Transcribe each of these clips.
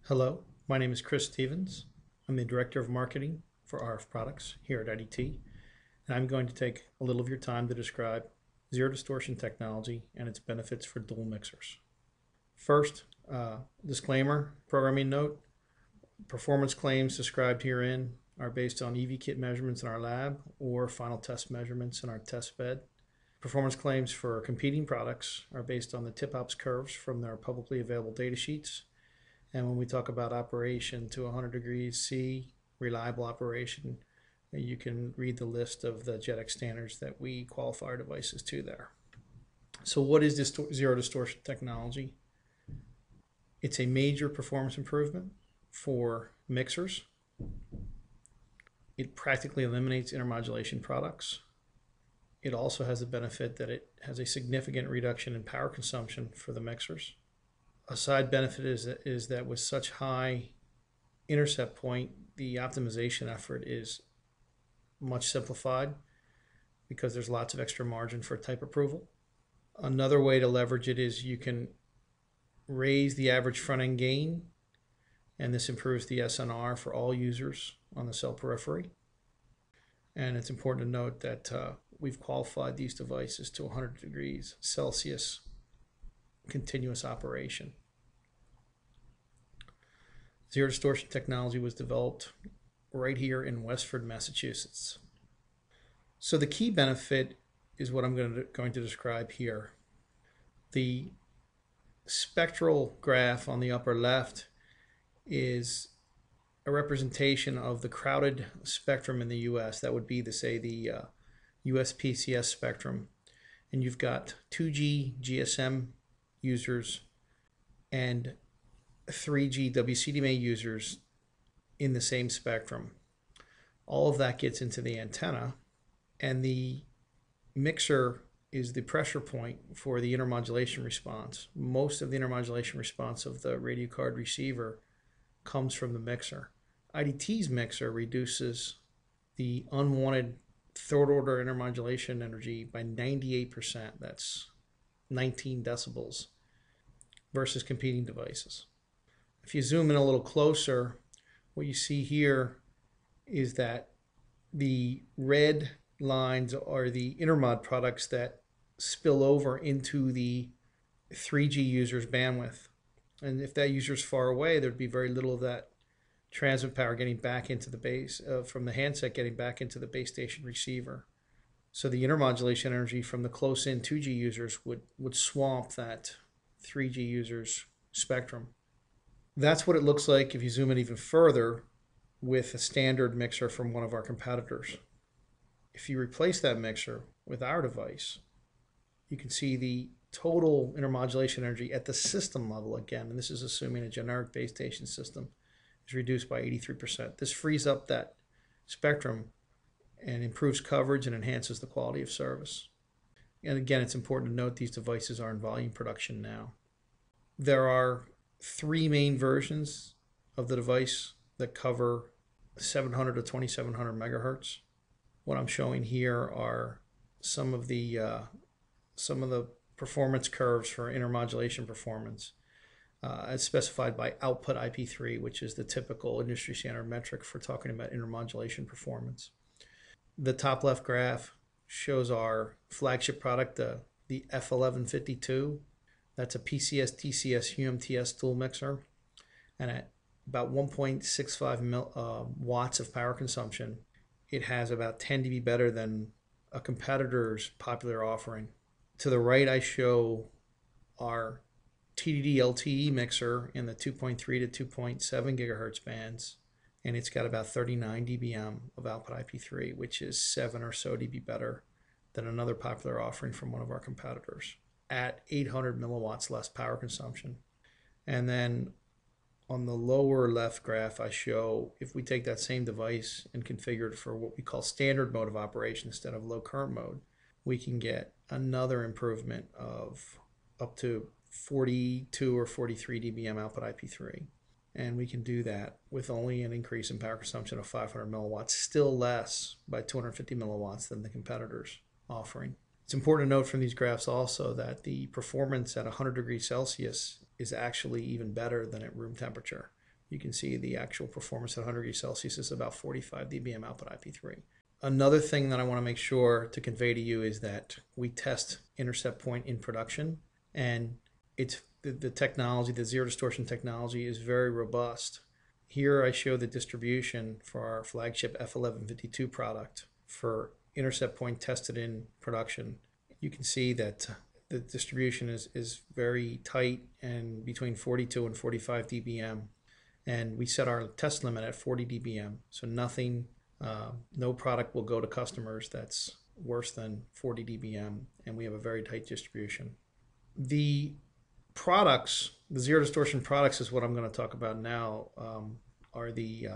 Hello, my name is Chris Stevens. I'm the Director of Marketing for RF Products here at IDT, and I'm going to take a little of your time to describe zero-distortion technology and its benefits for dual mixers. First, disclaimer, programming note, performance claims described herein are based on EV kit measurements in our lab or final test measurements in our test bed. Performance claims for competing products are based on the tip-ops curves from their publicly available data sheets. And when we talk about operation to 100 degrees C, reliable operation, you can read the list of the JEDEC standards that we qualify our devices to there. So what is this zero-distortion technology? It's a major performance improvement for mixers. It practically eliminates intermodulation products. It also has the benefit that it has a significant reduction in power consumption for the mixers. A side benefit is that with such high intercept point, the optimization effort is much simplified because there's lots of extra margin for type approval. Another way to leverage it is you can raise the average front-end gain, and this improves the SNR for all users on the cell periphery. And it's important to note that we've qualified these devices to 100 degrees Celsius continuous operation. Zero-distortion technology was developed right here in Westford, Massachusetts. So the key benefit is what I'm going to describe here. The spectral graph on the upper left is a representation of the crowded spectrum in the US. That would be the US PCS spectrum. And you've got 2G GSM users and 3G WCDMA users in the same spectrum. All of that gets into the antenna, and the mixer is the pressure point for the intermodulation response. Most of the intermodulation response of the radio card receiver comes from the mixer. IDT's mixer reduces the unwanted third order intermodulation energy by 98%. That's 19 decibels versus competing devices. If you zoom in a little closer, what you see here is that the red lines are the intermod products that spill over into the 3G user's bandwidth. And if that user's far away, there'd be very little of that transmit power getting back into the base, from the handset getting back into the base station receiver. So the intermodulation energy from the close-in 2G users would swamp that 3G user's spectrum. That's what it looks like if you zoom in even further with a standard mixer from one of our competitors. If you replace that mixer with our device, you can see the total intermodulation energy at the system level again, and this is assuming a generic base station system, is reduced by 83%. This frees up that spectrum and improves coverage and enhances the quality of service. And again, it's important to note these devices are in volume production now. There are 3 main versions of the device that cover 700 to 2700 megahertz. What I'm showing here are some of the performance curves for intermodulation performance as specified by output IP3, which is the typical industry standard metric for talking about intermodulation performance. The top left graph shows our flagship product, the F1152. That's a PCS TCS UMTS dual mixer, and at about 1.65 watts of power consumption, it has about 10 dB better than a competitor's popular offering. To the right, I show our TDD LTE mixer in the 2.3 to 2.7 gigahertz bands, and it's got about 39 dBm of output IP3, which is 7 or so dB better than another popular offering from one of our competitors at 800 milliwatts less power consumption. And then on the lower left graph, I show if we take that same device and configure it for what we call standard mode of operation instead of low current mode, we can get another improvement of up to 42 or 43 dBm output IP3. And we can do that with only an increase in power consumption of 500 milliwatts, still less by 250 milliwatts than the competitor's offering. It's important to note from these graphs also that the performance at 100 degrees Celsius is actually even better than at room temperature. You can see the actual performance at 100 degrees Celsius is about 45 dBm output IP3. Another thing that I want to make sure to convey to you is that we test intercept point in production, and it's the technology, the zero distortion technology, is very robust. Here I show the distribution for our flagship F1152 product for intercept point tested in production. You can see that the distribution is very tight and between 42 and 45 dBm. And we set our test limit at 40 dBm. So nothing, no product will go to customers that's worse than 40 dBm. And we have a very tight distribution. The products, the zero distortion products is what I'm going to talk about now, are the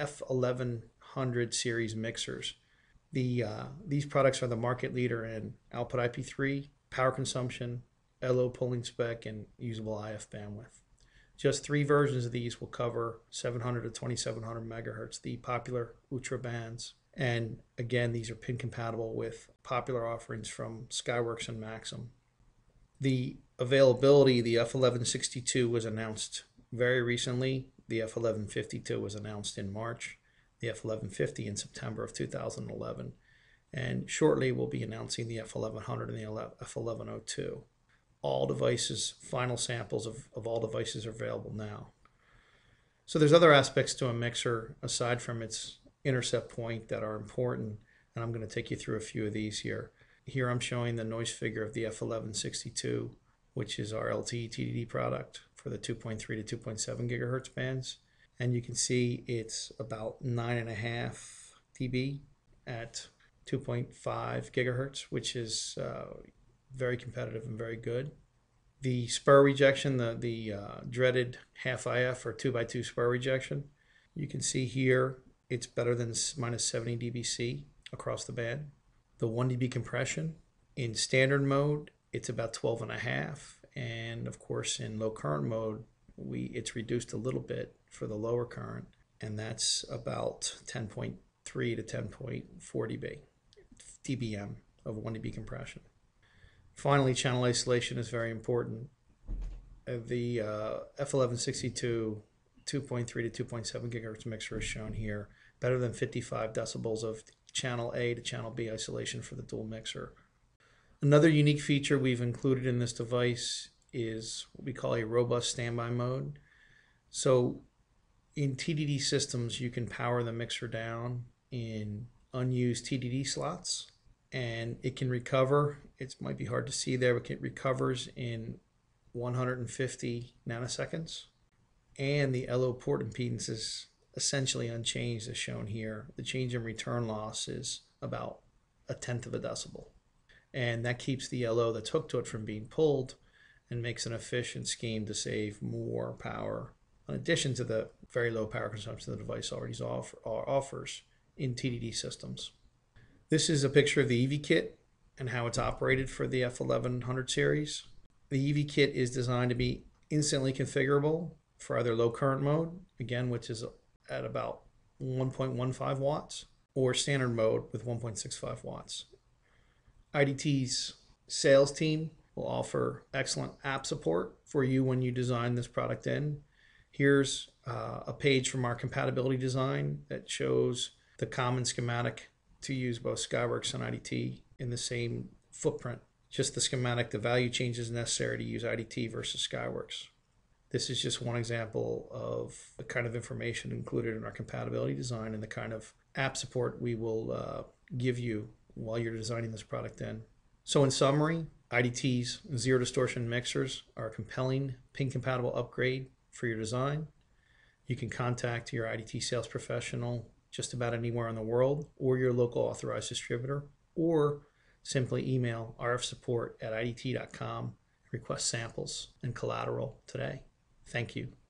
F1100 series mixers. These products are the market leader in output IP3, power consumption, LO polling spec, and usable IF bandwidth. Just 3 versions of these will cover 700 to 2700 megahertz, the popular ultra bands. And again, these are pin compatible with popular offerings from Skyworks and Maxim. The availability, the F1162 was announced very recently. The F1152 was announced in March. The F1150 in September of 2011. And shortly we'll be announcing the F1100 and the F1102. All devices, final samples of all devices are available now. So there's other aspects to a mixer aside from its intercept point that are important, and I'm going to take you through a few of these here. Here I'm showing the noise figure of the F1162, which is our LTE TDD product for the 2.3 to 2.7 gigahertz bands. And you can see it's about 9.5 dB at 2.5 gigahertz, which is very competitive and very good. The spur rejection, the dreaded half IF or 2x2 spur rejection, you can see here it's better than minus 70 dBc across the band. The 1 dB compression, in standard mode, it's about 12.5, and of course in low current mode, it's reduced a little bit for the lower current, and that's about 10.3 to 10.4 dBm of 1 dB compression. Finally, channel isolation is very important. The F1162 2.3 to 2.7 gigahertz mixer is shown here, better than 55 decibels of channel A to channel B isolation for the dual mixer. Another unique feature we've included in this device is what we call a robust standby mode. So in TDD systems, you can power the mixer down in unused TDD slots, and it can recover. It might be hard to see there, but it recovers in 150 nanoseconds. And the LO port impedance is essentially unchanged as shown here. The change in return loss is about 1/10 of a decibel. And that keeps the LO that's hooked to it from being pulled and makes an efficient scheme to save more power, in addition to the very low power consumption the device already offers in TDD systems. This is a picture of the EV kit and how it's operated for the F1100 series. The EV kit is designed to be instantly configurable for either low current mode, again, which is at about 1.15 watts, or standard mode with 1.65 watts. IDT's sales team will offer excellent app support for you when you design this product in. Here's a page from our compatibility design that shows the common schematic to use both Skyworks and IDT in the same footprint. Just the schematic, the value changes necessary to use IDT versus Skyworks. This is just one example of the kind of information included in our compatibility design and the kind of app support we will give you while you're designing this product in. So in summary, IDT's zero distortion mixers are a compelling pin compatible upgrade for your design. You can contact your IDT sales professional just about anywhere in the world, or your local authorized distributor, or simply email rfsupport@idt.com, request samples and collateral today. Thank you.